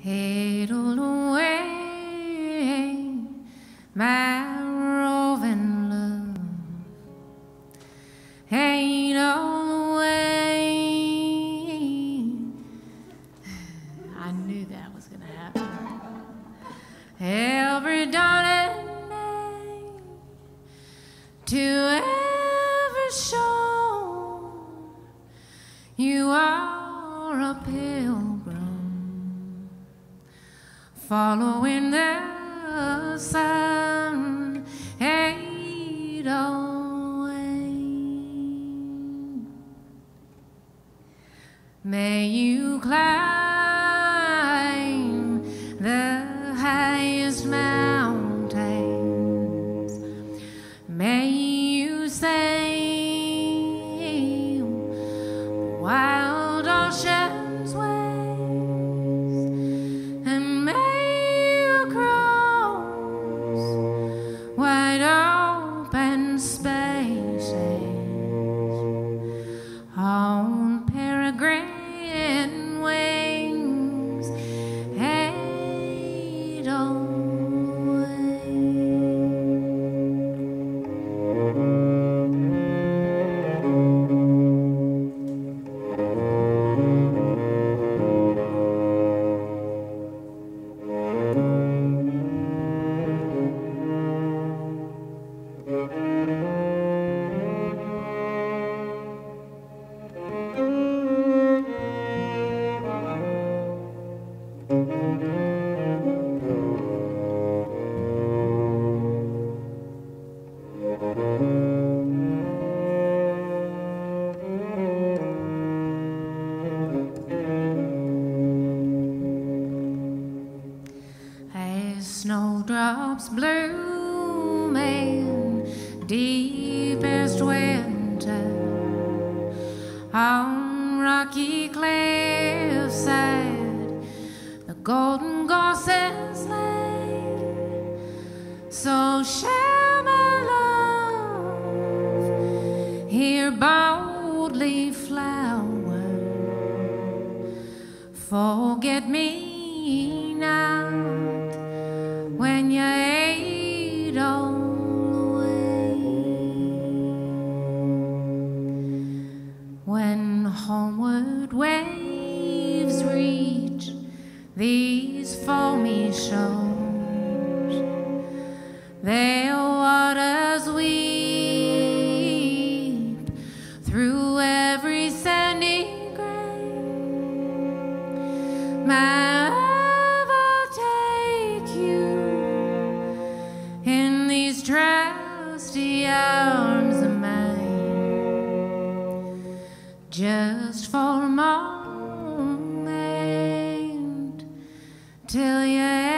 Eitil away, my roving love. Eitil away. I knew that was going to happen. Every dawn and night, to every shore, you are a pilgrim, following the sun. Eitil away. May you climb the highest mountains. May you sail wild ocean's waves, and may you cross wide open spaces on peregrine wings. Eitil away. As snowdrops bloom in deepest winter, on rocky cliffside the golden gorses lay, so shall my love here boldly flower. Forget me not when you're Eitil away. When homeward waves reach these foamy shores, their waters weep through every sandy grave. My love, I'll take you in these trusty arms of mine, just for a moment, till you